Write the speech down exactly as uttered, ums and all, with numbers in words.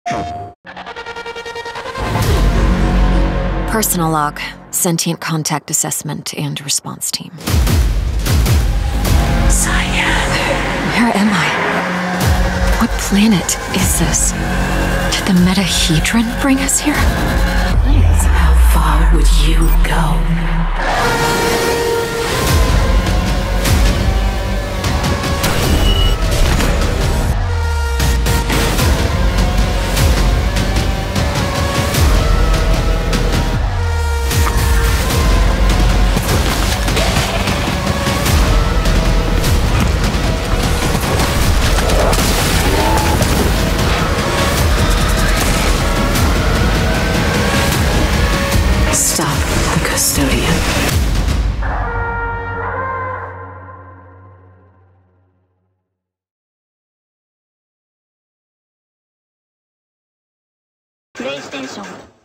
Personal log, sentient contact assessment and response team. Cyan. Where am I? What planet is this? Did the Metahedron bring us here? How far would you go? Stop the custodian. PlayStation